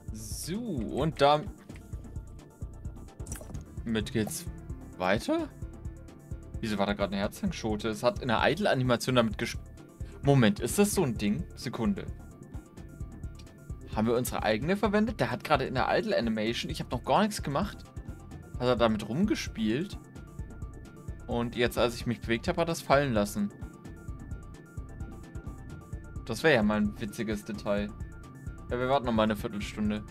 So, und damit geht's weiter. Wieso war da gerade eine Herzhangschote? Es hat in der Idle-Animation damit Moment, ist das so ein Ding? Sekunde. Haben wir unsere eigene verwendet? Der hat gerade in der Idle-Animation, ich habe noch gar nichts gemacht, hat er damit rumgespielt. Und jetzt, als ich mich bewegt habe, hat er das fallen lassen. Das wäre ja mal ein witziges Detail. Ja, wir warten noch mal eine Viertelstunde.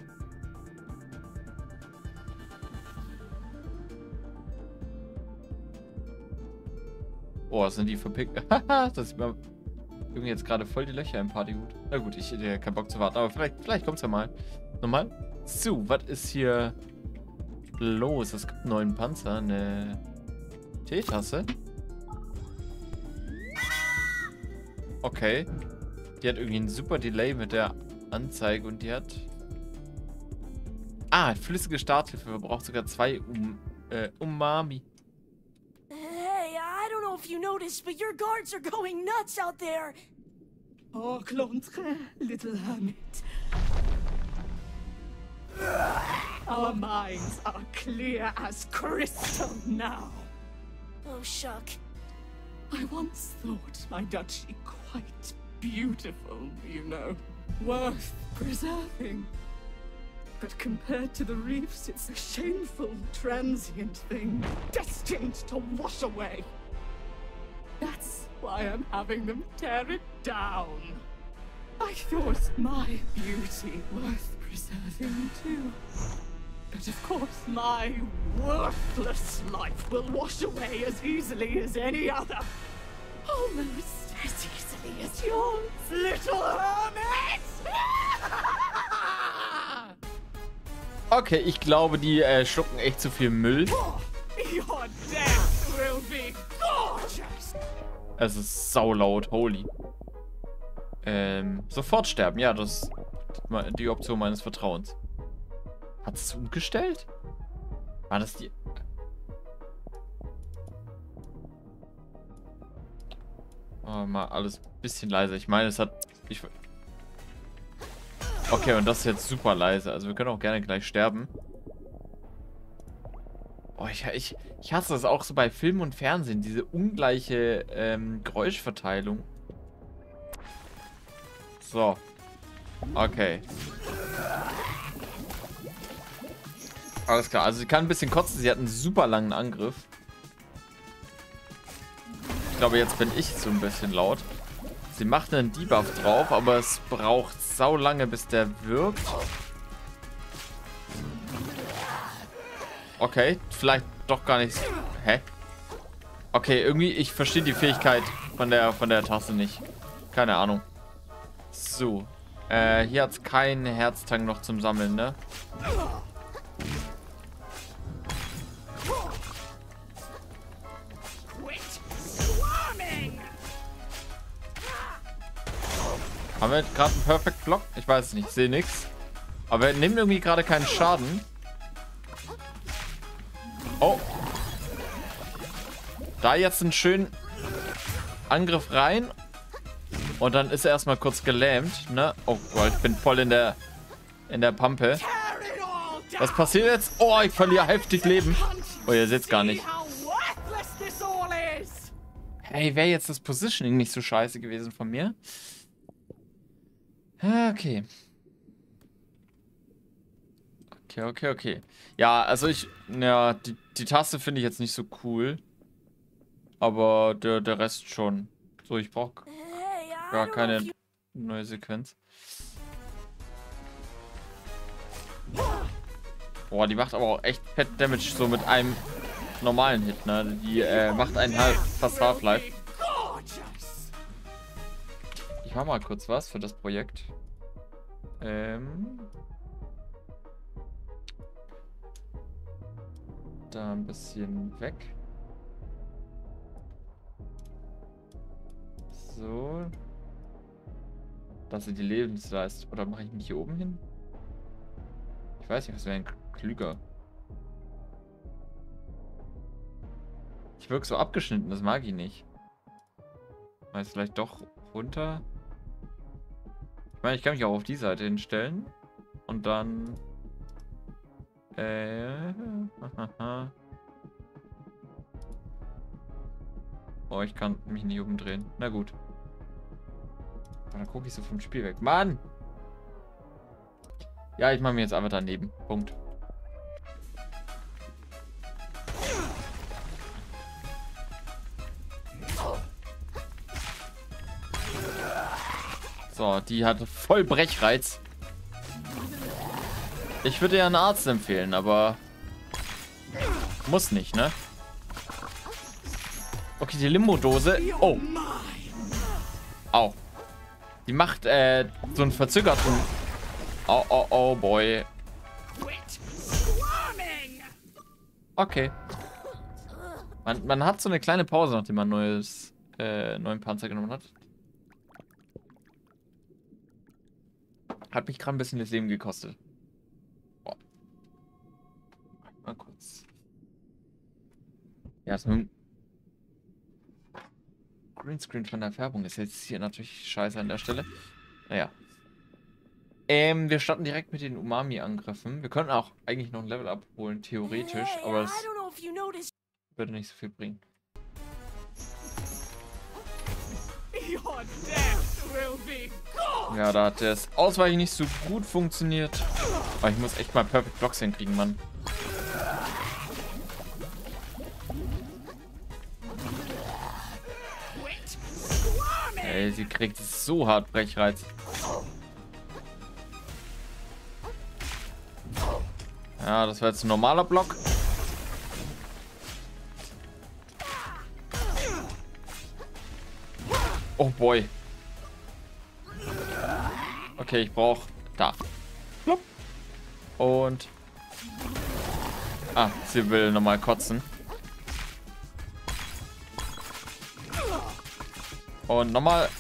Oh, sind die verpickt. Haha, das sieht man irgendwie jetzt gerade voll die Löcher im Partyhut. Na gut, ich hätte keinen Bock zu warten, aber vielleicht kommt es ja mal. Nochmal. So, was ist hier los? Es gibt einen neuen Panzer, eine Teetasse. Okay. Die hat irgendwie einen super Delay mit der Anzeige und die hat... Ah, flüssige Starthilfe. Verbraucht sogar 2 Umami. Hey, I don't know if you noticed, but your guards are going nuts out there. Oh, Clontre, little hermit. Our minds are clear as crystal now. Oh, shuck. I once thought my duchy quite beautiful, you know, worth preserving. But compared to the reefs, it's a shameful, transient thing, destined to wash away. That's why I'm having them tear it down. I thought my beauty worth preserving too. But of course, my worthless life will wash away as easily as any other. Almost as easily as yours, little hermit! Okay, ich glaube, die schlucken echt zu viel Müll. Your death will be gorgeous! Es ist saulaut, holy. Sofort sterben, ja, das ist die Option meines Vertrauens. Hat es umgestellt? War das die... Oh, mal alles ein bisschen leiser. Ich meine, es hat... Okay, und das ist jetzt super leise. Also wir können auch gerne gleich sterben. Oh, ich hasse das auch so bei Film und Fernsehen. Diese ungleiche Geräuschverteilung. So. Okay. Alles klar. Also sie kann ein bisschen kotzen. Sie hat einen super langen Angriff. Ich glaube, jetzt bin ich so ein bisschen laut. Sie macht einen Debuff drauf, aber es braucht sau lange, bis der wirkt. Okay, vielleicht doch gar nicht. Hä? Okay, irgendwie, ich verstehe die Fähigkeit von der Tasse nicht. Keine Ahnung. So. Hier hat es keinen Herztang noch zum Sammeln, ne? Haben wir gerade einen Perfect Block? Ich weiß es nicht, ich sehe nichts. Aber wir nehmen irgendwie gerade keinen Schaden. Oh. Da jetzt einen schönen Angriff rein. Und dann ist er erstmal kurz gelähmt, ne? Oh Gott, ich bin voll in der Pampe. Was passiert jetzt? Oh, ich verliere heftig Leben. Oh, ihr seht's gar nicht. Hey, wäre jetzt das Positioning nicht so scheiße gewesen von mir? Okay. Okay. Ja, also ja, die Taste finde ich jetzt nicht so cool. Aber der Rest schon. So, ich brauche gar keine neue Sequenz. Boah, die macht aber auch echt Fett Damage so mit einem normalen Hit, ne? Die macht einen halt fast Half-Life. Ich mach mal kurz was für das Projekt. Da ein bisschen weg. So. Das sind die Lebensleistung. Oder mache ich mich hier oben hin? Ich weiß nicht, was wäre ein klüger. Ich wirke so abgeschnitten, das mag ich nicht. Mal vielleicht doch runter. Ich meine, ich kann mich auch auf die Seite hinstellen. Und dann... Oh, ich kann mich nicht umdrehen. Na gut. Dann gucke ich so vom Spiel weg. Mann! Ja, ich mache mir jetzt einfach daneben. Punkt. So, die hat voll Brechreiz. Ich würde ja einen Arzt empfehlen, aber muss nicht, ne? Okay, die Limbo-Dose. Oh. Au. Die macht so einen verzögerten... Oh, oh, oh, boy. Okay. Man hat so eine kleine Pause, nachdem man neuen Panzer genommen hat. Hat mich gerade ein bisschen das Leben gekostet. Boah. Mal kurz. Ja, so ein Greenscreen von der Färbung ist jetzt hier natürlich scheiße an der Stelle. Naja. Wir starten direkt mit den Umami-Angriffen. Wir können auch eigentlich noch ein Level abholen, theoretisch, aber es würde nicht so viel bringen. Ja, da hat das Ausweichen nicht so gut funktioniert. Aber ich muss echt mal Perfect Blocks hinkriegen, Mann. Ey, sie kriegt so hart Brechreiz. Ja, das war jetzt ein normaler Block. Oh boy. Okay, ich brauche da. Und... Ah, sie will nochmal kotzen. Und nochmal.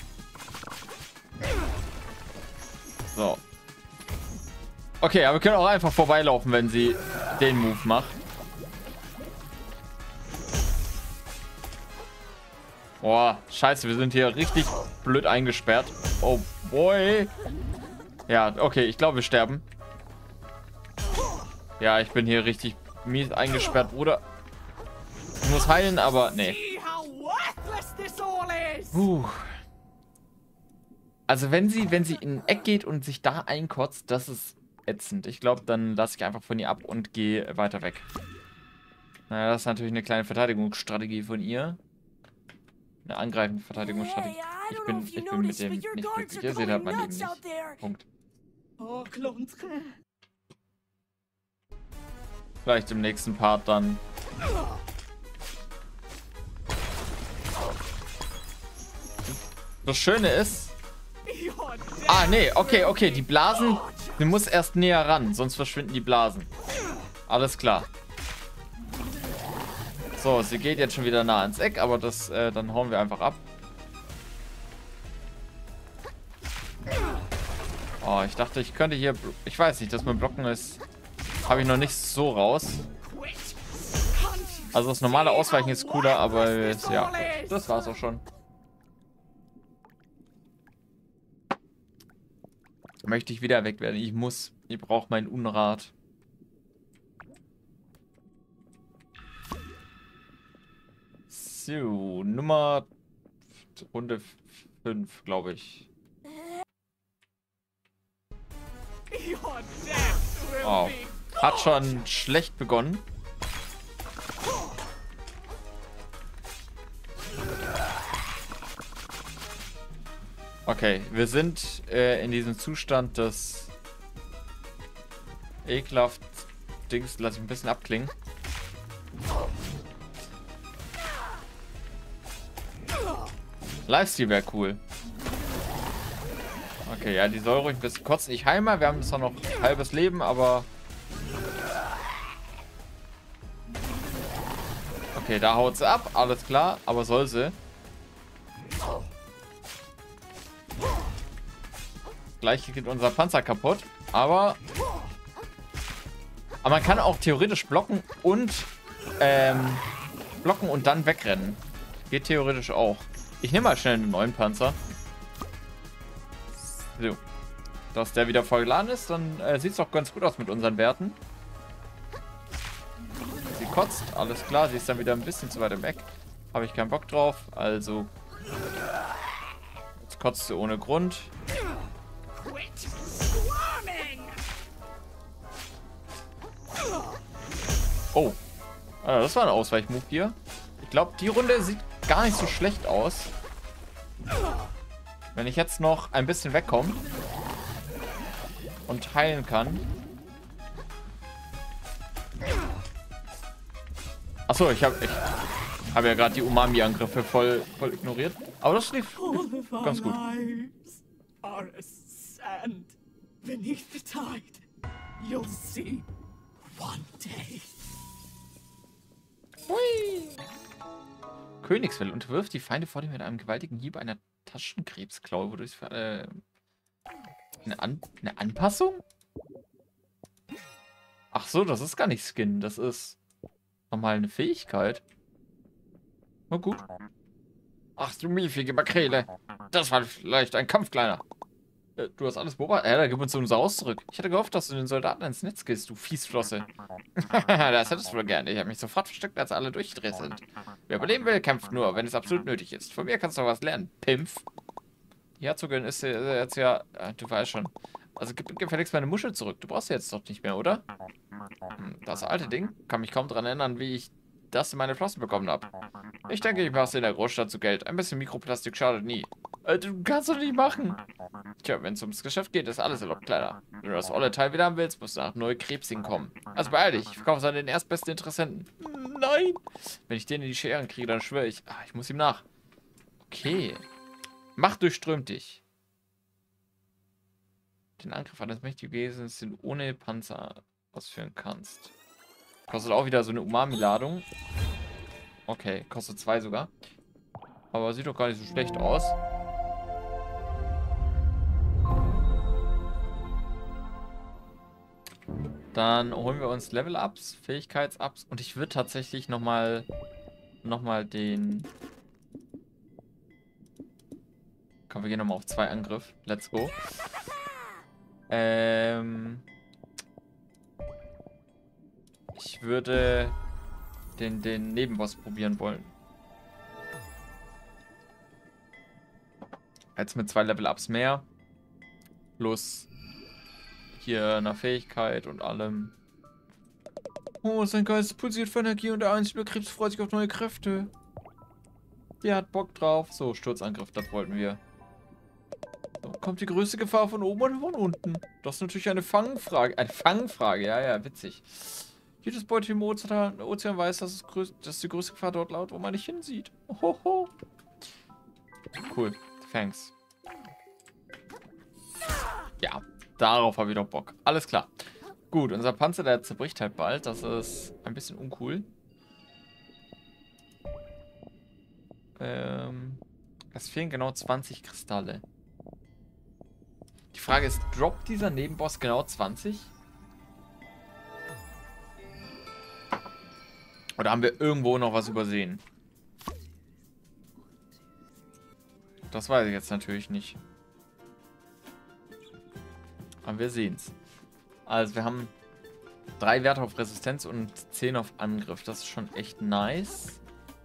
So. Okay, aber wir können auch einfach vorbeilaufen, wenn sie den Move macht. Boah, scheiße, wir sind hier richtig blöd eingesperrt. Oh boy. Ja, okay, ich glaube, wir sterben. Ja, ich bin hier richtig mies eingesperrt, Bruder. Ich muss heilen, aber nee. Also wenn sie in ein Eck geht und sich da einkotzt, das ist ätzend. Ich glaube, dann lasse ich einfach von ihr ab und gehe weiter weg. Naja, das ist natürlich eine kleine Verteidigungsstrategie von ihr. Eine angreifende Verteidigungsstrategie. Ich bin mit dem nicht glücklich. Ihr seht halt mein Leben nicht. Punkt. Vielleicht im nächsten Part dann. Das Schöne ist... Ah, nee, okay, die Blasen... Sie muss erst näher ran, sonst verschwinden die Blasen. Alles klar. So, sie geht jetzt schon wieder nah ans Eck, aber das, dann hauen wir einfach ab. Oh, ich dachte, ich könnte hier... Ich weiß nicht, dass mein Blocken ist... Habe ich noch nicht so raus. Also das normale Ausweichen ist cooler, aber ja, das war's auch schon. Möchte ich wieder weg werden? Ich muss. Ich brauche mein Unrat. So, Runde 5, glaube ich. Oh, hat schon schlecht begonnen. Okay, wir sind in diesem Zustand des ekelhaft Dings. Lass ich ein bisschen abklingen. Lifesteal wäre cool. Okay, ja, die soll ruhig ein bisschen kotzen. Ich heile mal, wir haben zwar noch halbes Leben, aber... Okay, da haut sie ab, alles klar, aber soll sie. Gleich geht unser Panzer kaputt, aber man kann auch theoretisch blocken und dann wegrennen. Geht theoretisch auch. Ich nehme mal schnell einen neuen Panzer. So. dass der wieder voll geladen ist, dann sieht es doch ganz gut aus mit unseren Werten. Sie kotzt, alles klar, sie ist dann wieder ein bisschen zu weit weg. Habe ich keinen Bock drauf, also jetzt kotzt sie ohne Grund. Oh, das war ein Ausweichmove hier. Ich glaube, die Runde sieht gar nicht so schlecht aus. Wenn ich jetzt noch ein bisschen wegkomme und heilen kann. Achso, ich habe ja gerade die Umami-Angriffe voll ignoriert. Aber das lief ganz gut. Are as sand beneath the tide. You'll see one day. Hui. Königswelle unterwirft die Feinde vor dir mit einem gewaltigen Hieb einer Taschenkrebsklaue, wodurch eine Anpassung? Ach so, das ist gar nicht Skin, das ist nochmal eine Fähigkeit. Na gut. Ach du miefige Makrele. Das war vielleicht ein Kampfkleiner. Du hast alles beobachtet. Da gib uns unser Haus zurück. Ich hatte gehofft, dass du den Soldaten ins Netz gehst, du Fiesflosse. Das hättest du wohl gerne. Ich habe mich sofort versteckt, als alle durchgedreht sind. Wer überleben will, kämpft nur, wenn es absolut nötig ist. Von mir kannst du was lernen, Pimpf. Die Herzogin ist jetzt ja... Du weißt schon. Also gib gefälligst meine Muschel zurück. Du brauchst sie jetzt doch nicht mehr, oder? Das alte Ding? Kann mich kaum daran erinnern, wie ich das in meine Flossen bekommen habe. Ich denke, ich mache es in der Großstadt zu Geld. Ein bisschen Mikroplastik schadet nie. Du kannst doch nicht machen. Tja, wenn es ums Geschäft geht, ist alles erlaubt, Kleider. Wenn du das olle Teil wieder haben willst, musst du nach Neukrebsing kommen. Also beeil dich, ich verkaufe es an den erstbesten Interessenten. Nein! Wenn ich den in die Scheren kriege, dann schwöre ich. Ich muss ihm nach. Okay. Macht durchströmt dich. Den Angriff eines mächtigen Wesens, den du ohne Panzer ausführen kannst. Kostet auch wieder so eine Umami-Ladung. Okay, kostet 2 sogar. Aber sieht doch gar nicht so schlecht aus. Dann holen wir uns Level-Ups, Fähigkeits-Ups. Und ich würde tatsächlich nochmal den... Komm, wir gehen nochmal auf 2 Angriff. Let's go. Ich würde den Nebenboss probieren wollen. Jetzt mit 2 Level-Ups mehr. Plus hier eine Fähigkeit und allem. Oh, sein Geist pulsiert vor Energie und der einzige Krebs freut sich auf neue Kräfte. Der hat Bock drauf. So, Sturzangriff, das wollten wir. So, kommt die größte Gefahr von oben oder von unten? Das ist natürlich eine Fangfrage. Eine Fangfrage, ja, witzig. Jedes Beutel im Ozean weiß, dass die größte Gefahr dort lauert, wo man nicht hinsieht. Ohoho. Cool. Thanks. Ja, darauf habe ich doch Bock. Alles klar. Gut, unser Panzer, der zerbricht halt bald. Das ist ein bisschen uncool. Es fehlen genau 20 Kristalle. Die Frage ist, droppt dieser Nebenboss genau 20? Oder haben wir irgendwo noch was übersehen? Das weiß ich jetzt natürlich nicht. Aber wir sehen's. Also wir haben 3 Werte auf Resistenz und 10 auf Angriff. Das ist schon echt nice.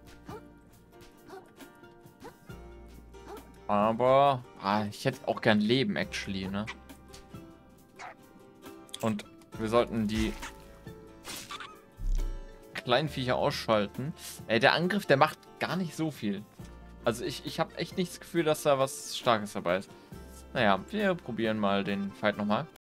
Aber ich hätte auch gern Leben, actually, ne? Und wir sollten die kleinen Viecher ausschalten. Der Angriff, der macht gar nicht so viel. Also ich habe echt nicht das Gefühl, dass da was Starkes dabei ist. Naja, wir probieren mal den Fight nochmal.